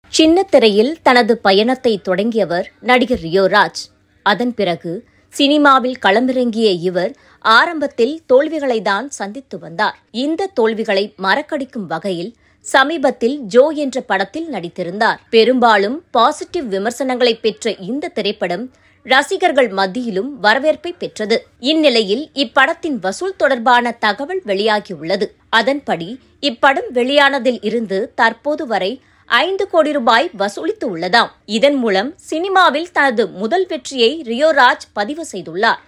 சின்னத்திரையில் தனது பயணத்தை தொடங்கியவர் நடிகர் ரியோராஜ். அதன் பிறகு சினிமாவில் களமிறங்கிய இவர் ஆரம்பத்தில் தோல்விகளைதான் சந்தித்து வந்தார். இந்த தோல்விகளை மறக்கடிக்கும் வகையில் சமீபத்தில் ஜோ என்ற படத்தில் நடித்திருந்தார். பெரும்பாலும் பாசிட்டிவ் விமர்சனங்களை பெற்ற இந்த திரைப்படம் ரசிகர்கள் மத்தியிலும் வரவேற்பை பெற்றது. இந்நிலையில் இப்படத்தின் வசூல் தொடர்பான தகவல் வெளியாகியுள்ளது. அதன்படி இப்படம் வெளியானதில் இருந்து தற்போது வரை 5 கோடி ரூபாய் வசூலித்து உள்ளதாம். இதன் மூலம் சினிமாவில் தனது முதல் வெற்றியை ரியோராஜ் பதிவு செய்துள்ளார்.